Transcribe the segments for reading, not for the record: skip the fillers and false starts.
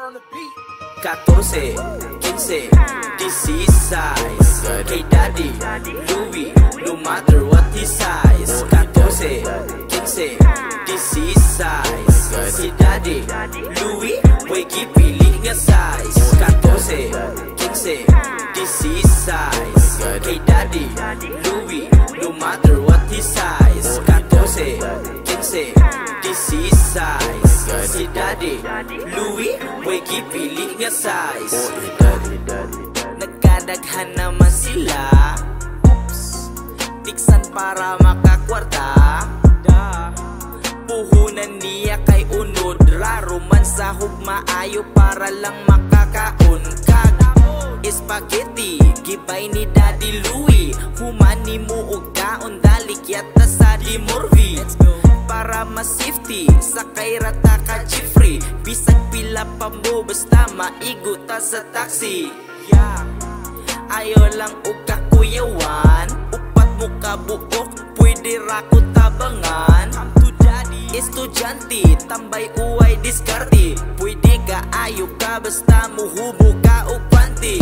14, 15, this is size. Kay Daddy Louie, no matter what his size. 14, 15, this is size. Si Daddy Louie, way gipili nga size. 14, 15, this is size. Kay Daddy Louie, no matter what his size. 14, 15, this is size. Si Daddy Louie, way gipili nga size. Nagkadaghan naman sila, tiksan para makakwarta. Puhunan niya kay unod, raro man sa hugmaayo para lang makakaon. Kag spaghetti, gibay ni Daddy Louie, humani mo og kaon, dalikyat na sa di Morvi. Para mas safety, sakay rata ka Jeffrey, bisag pila pa mo basta maigot ta sa taxi. Ayo lang og kakuyawan, upat mo kabuok, pwede ra ko tabangan. Estudyante, tambay uway diskarte, pwede ka ayo ka basta muhubo ka og panty.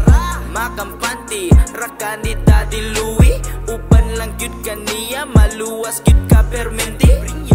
Makampante, raka ni Daddy Louie, uban lang gyud kaniya, maluwas gyud ka permente.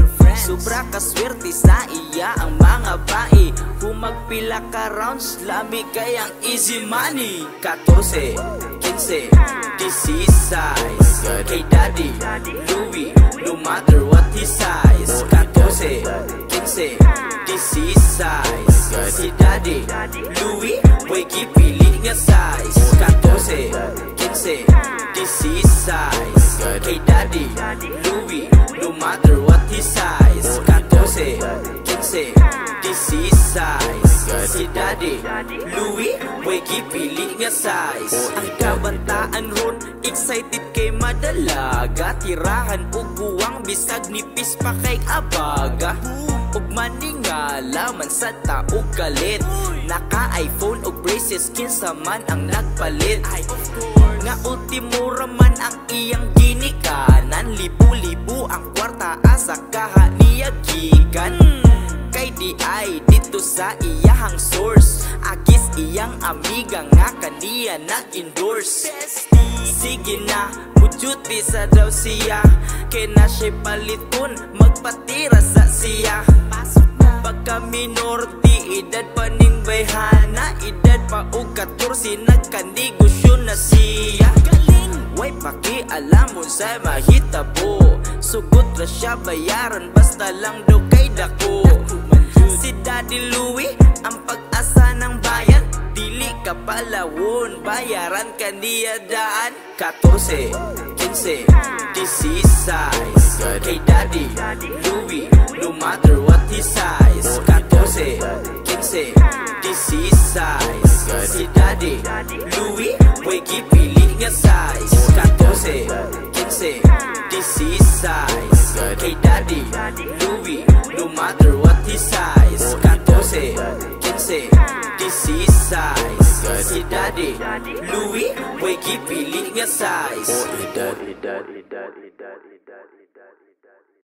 Sobra ka swerte sa iya ang mga bae, kung magpila ka rounds, lami kayang easy money. 14, 15, this is size. Kay Daddy Louie, no matter what his size. 14, 15, this is size. Si Daddy Louie, way gipili nga size. 14, 15, this is size. Kay Daddy Louie, no matter what his size. 14, 15, this is size. Si Daddy Louie, way gipili nga size. Ang kabantaan ron, excited kay madalaga, tirahan og buwang bisag nipis pa kay abaga. Ug maningala man sa taog galit, naka iPhone og braces, kinsa man ang nagpalit. Nga ultimo raman ang iyang ginikanan, libu-libu ang kwarta asa kaha niya gikan. Kay di ay dito sa iyahang source, agis iyang amiga nga kaniya nag-endorse. Sige na, mujuti sa daw siya, kay na siya'y paliton, magpatira sa siya. Pagka minor, di edad pa ning bayhana, edad pa o 14, nagkanegosyo na siya. Way pakialam mo sa mahitabo, sugot ra siya bayaran, basta lang daw kay dako. Si Daddy Louie, ang pag-asa ng bayan, dili ka palawon, bayaran ka niya daan. 14, 15, this is size. Kay Daddy Louie, no matter what his size. 14, 15, this is size. Si Daddy Louie, way gipili nga size. 14, 15, this is size. Kay Daddy Louie, no matter what his size. 14, 15, this is size. Si Daddy Louie, way gipili nga size.